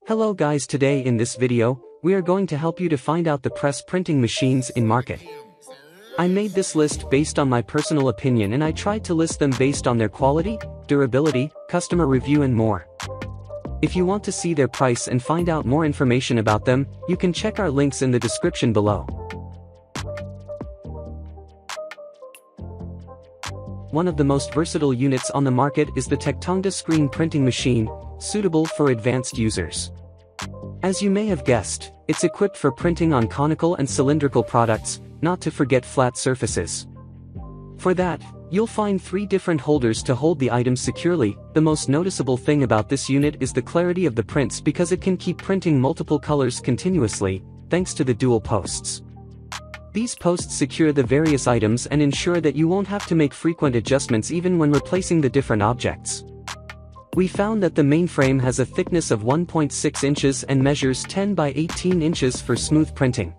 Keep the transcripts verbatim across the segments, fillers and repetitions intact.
Hello guys, today in this video, we are going to help you to find out the press printing machines in market. I made this list based on my personal opinion and I tried to list them based on their quality, durability, customer review and more. If you want to see their price and find out more information about them, you can check our links in the description below. One of the most versatile units on the market is the Tectonga screen printing machine, suitable for advanced users. As you may have guessed, it's equipped for printing on conical and cylindrical products, not to forget flat surfaces. For that, you'll find three different holders to hold the items securely. The most noticeable thing about this unit is the clarity of the prints because it can keep printing multiple colors continuously, thanks to the dual posts. These posts secure the various items and ensure that you won't have to make frequent adjustments even when replacing the different objects. We found that the mainframe has a thickness of one point six inches and measures ten by eighteen inches for smooth printing.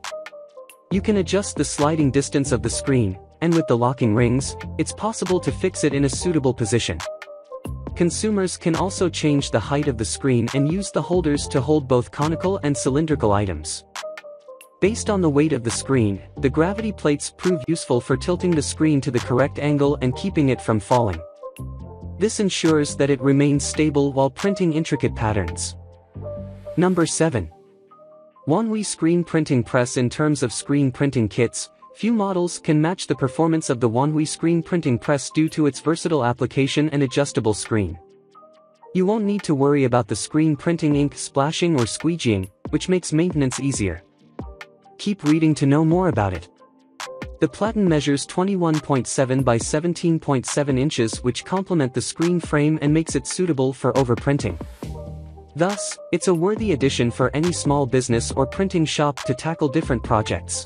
You can adjust the sliding distance of the screen, and with the locking rings, it's possible to fix it in a suitable position. Consumers can also change the height of the screen and use the holders to hold both conical and cylindrical items. Based on the weight of the screen, the gravity plates prove useful for tilting the screen to the correct angle and keeping it from falling. This ensures that it remains stable while printing intricate patterns. Number seven. Wanhui Screen Printing Press. In terms of screen printing kits, few models can match the performance of the Wanhui Screen Printing Press due to its versatile application and adjustable screen. You won't need to worry about the screen printing ink splashing or squeegeeing, which makes maintenance easier. Keep reading to know more about it. The Platen measures twenty-one point seven by seventeen point seven inches, which complement the screen frame and makes it suitable for overprinting. Thus, it's a worthy addition for any small business or printing shop to tackle different projects.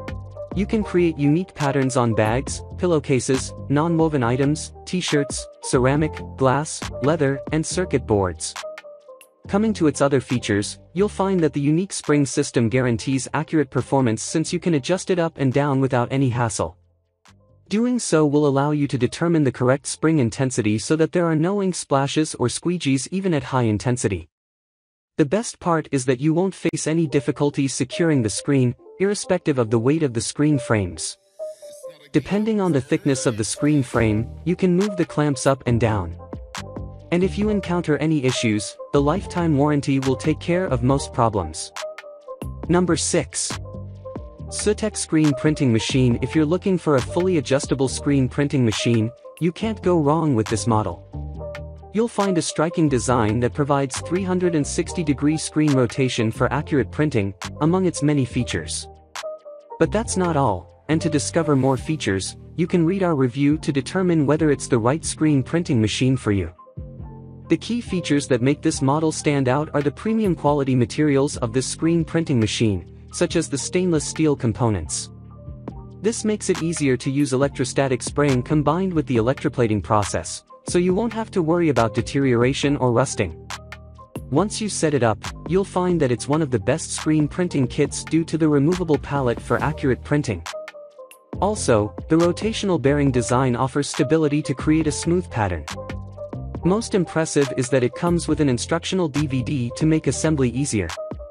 You can create unique patterns on bags, pillowcases, non-woven items, t-shirts, ceramic, glass, leather, and circuit boards. Coming to its other features, you'll find that the unique spring system guarantees accurate performance since you can adjust it up and down without any hassle. Doing so will allow you to determine the correct spring intensity so that there are no ink splashes or squeegees even at high intensity. The best part is that you won't face any difficulties securing the screen, irrespective of the weight of the screen frames. Depending on the thickness of the screen frame, you can move the clamps up and down. And if you encounter any issues, the lifetime warranty will take care of most problems. Number six. Sutech Screen Printing Machine. If you're looking for a fully adjustable screen printing machine, you can't go wrong with this model. You'll find a striking design that provides three hundred sixty degree screen rotation for accurate printing, among its many features. But that's not all, and to discover more features, you can read our review to determine whether it's the right screen printing machine for you. The key features that make this model stand out are the premium quality materials of this screen printing machine, such as the stainless steel components. This makes it easier to use electrostatic spraying combined with the electroplating process, so you won't have to worry about deterioration or rusting. Once you set it up, you'll find that it's one of the best screen printing kits due to the removable pallet for accurate printing. Also, the rotational bearing design offers stability to create a smooth pattern. Most impressive is that it comes with an instructional D V D to make assembly easier.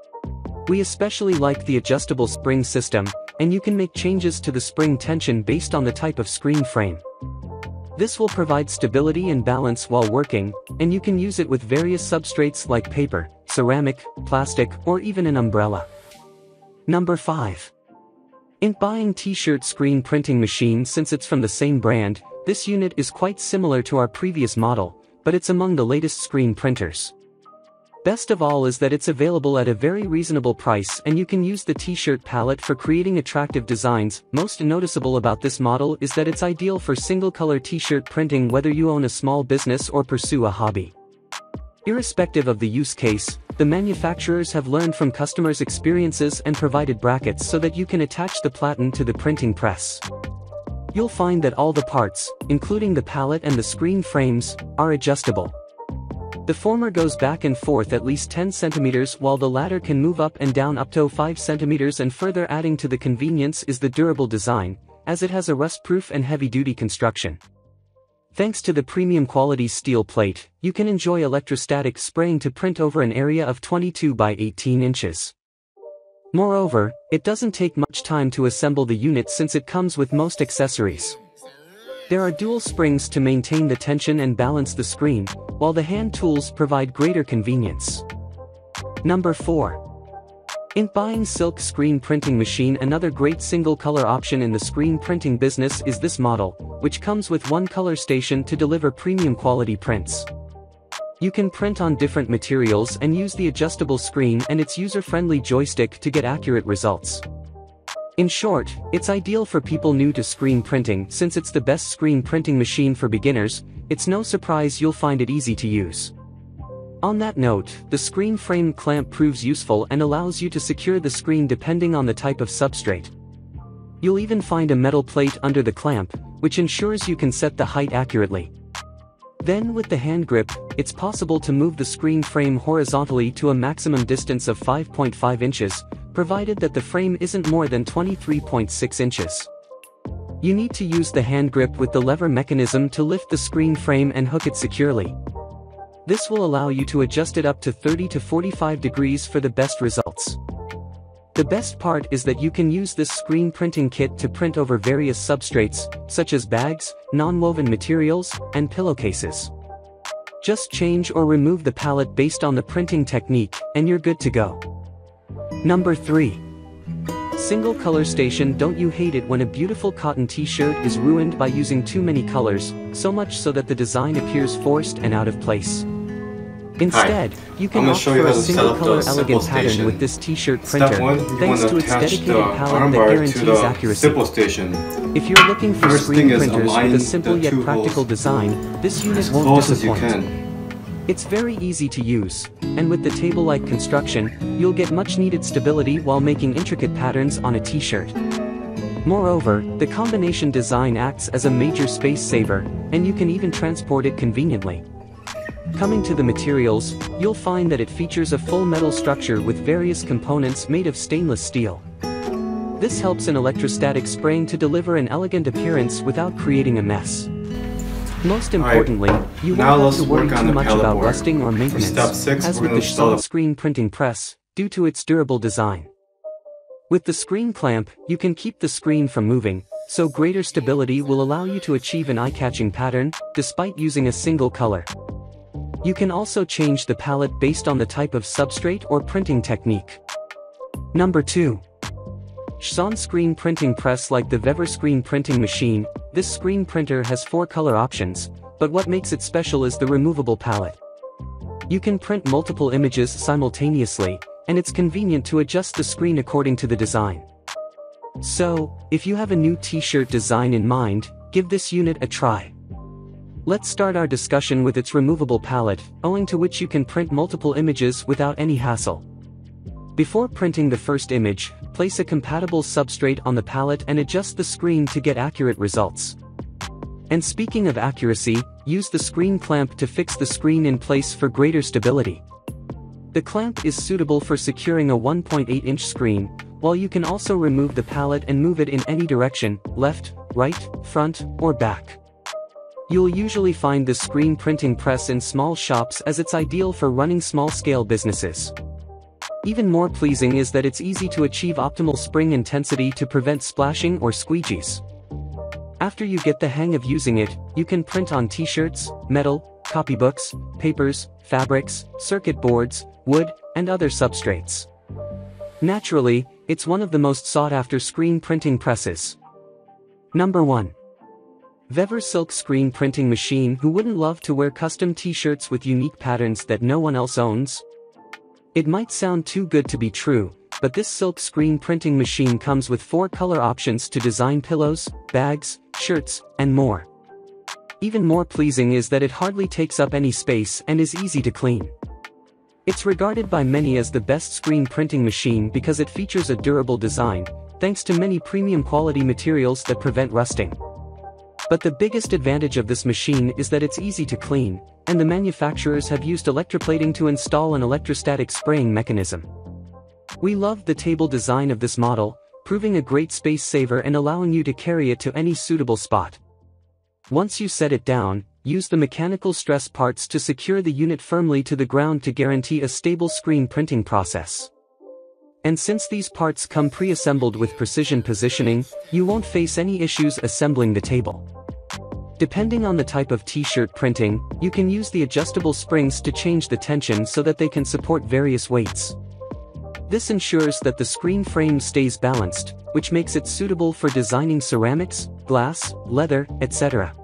We especially like the adjustable spring system, and you can make changes to the spring tension based on the type of screen frame. This will provide stability and balance while working, and you can use it with various substrates like paper, ceramic, plastic, or even an umbrella. Number five. Inkbuying T-shirt Screen Printing Machine. Since it's from the same brand, this unit is quite similar to our previous model, but it's among the latest screen printers. Best of all is that it's available at a very reasonable price and you can use the t-shirt palette for creating attractive designs. Most noticeable about this model is that it's ideal for single-color t-shirt printing whether you own a small business or pursue a hobby. Irrespective of the use case, the manufacturers have learned from customers' experiences and provided brackets so that you can attach the platen to the printing press. You'll find that all the parts, including the palette and the screen frames, are adjustable. The former goes back and forth at least ten centimeters while the latter can move up and down up to five centimeters, and further adding to the convenience is the durable design, as it has a rust-proof and heavy-duty construction. Thanks to the premium quality steel plate, you can enjoy electrostatic spraying to print over an area of twenty-two by eighteen inches. Moreover, it doesn't take much time to assemble the unit since it comes with most accessories. There are dual springs to maintain the tension and balance the screen, while the hand tools provide greater convenience. Number four. Inkbuying Silk Screen Printing Machine. Another great single-color option in the screen printing business is this model, which comes with one color station to deliver premium quality prints. You can print on different materials and use the adjustable screen and its user-friendly joystick to get accurate results. In short, it's ideal for people new to screen printing. Since it's the best screen printing machine for beginners, it's no surprise you'll find it easy to use. On that note, the screen frame clamp proves useful and allows you to secure the screen depending on the type of substrate. You'll even find a metal plate under the clamp, which ensures you can set the height accurately. Then with the hand grip, it's possible to move the screen frame horizontally to a maximum distance of five point five inches, provided that the frame isn't more than twenty-three point six inches. You need to use the hand grip with the lever mechanism to lift the screen frame and hook it securely. This will allow you to adjust it up to thirty to forty-five degrees for the best results. The best part is that you can use this screen printing kit to print over various substrates, such as bags, non-woven materials, and pillowcases. Just change or remove the palette based on the printing technique, and you're good to go. Number three. Single color station. Don't you hate it when a beautiful cotton t-shirt is ruined by using too many colors, so much so that the design appears forced and out of place? Instead, Hi. you can opt for a single-color elegant pattern station. with this t-shirt printer, one, thanks to its dedicated palette that guarantees accuracy. If you're looking for First screen printers with a simple yet practical holes. design, this unit won't disappoint. It's very easy to use, and with the table-like construction, you'll get much-needed stability while making intricate patterns on a t-shirt. Moreover, the combination design acts as a major space saver, and you can even transport it conveniently. Coming to the materials, you'll find that it features a full metal structure with various components made of stainless steel. This helps in electrostatic spraying to deliver an elegant appearance without creating a mess. Most importantly, right. you won't have to worry too much about board. rusting or maintenance, six, as with the Shsan screen printing press, due to its durable design. With the screen clamp, you can keep the screen from moving, so greater stability will allow you to achieve an eye-catching pattern, despite using a single color. You can also change the palette based on the type of substrate or printing technique. Number two. Shsan Screen Printing Press. Like the Vever screen printing machine, this screen printer has four color options, but what makes it special is the removable palette. You can print multiple images simultaneously, and it's convenient to adjust the screen according to the design. So, if you have a new t-shirt design in mind, give this unit a try. Let's start our discussion with its removable palette, owing to which you can print multiple images without any hassle. Before printing the first image, place a compatible substrate on the palette and adjust the screen to get accurate results. And speaking of accuracy, use the screen clamp to fix the screen in place for greater stability. The clamp is suitable for securing a one point eight inch screen, while you can also remove the palette and move it in any direction, left, right, front, or back. You'll usually find the screen printing press in small shops as it's ideal for running small-scale businesses. Even more pleasing is that it's easy to achieve optimal spring intensity to prevent splashing or squeegees. After you get the hang of using it, you can print on t-shirts, metal, copybooks, papers, fabrics, circuit boards, wood, and other substrates. Naturally, it's one of the most sought-after screen printing presses. Number one. Vever Silk Screen Printing Machine. Who wouldn't love to wear custom t-shirts with unique patterns that no one else owns? It might sound too good to be true, but this silk screen printing machine comes with four color options to design pillows, bags, shirts, and more. Even more pleasing is that it hardly takes up any space and is easy to clean. It's regarded by many as the best screen printing machine because it features a durable design, thanks to many premium quality materials that prevent rusting. But the biggest advantage of this machine is that it's easy to clean, and the manufacturers have used electroplating to install an electrostatic spraying mechanism. We loved the table design of this model, proving a great space saver and allowing you to carry it to any suitable spot. Once you set it down, use the mechanical stress parts to secure the unit firmly to the ground to guarantee a stable screen printing process. And since these parts come pre-assembled with precision positioning, you won't face any issues assembling the table. Depending on the type of t-shirt printing, you can use the adjustable springs to change the tension so that they can support various weights. This ensures that the screen frame stays balanced, which makes it suitable for designing ceramics, glass, leather, et cetera.